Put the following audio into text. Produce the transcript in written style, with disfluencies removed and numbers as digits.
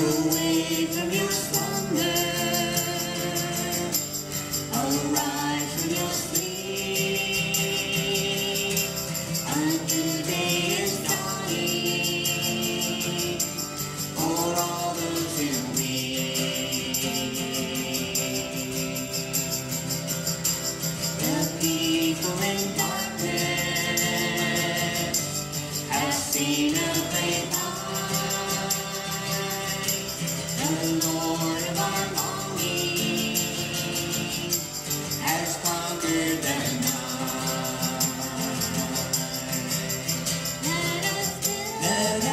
Away from your slumber, arise from your sleep. A new day is dawning for all those who weep. The people in darkness have seen a great light. The Lord of our longing has conquered the night. Let us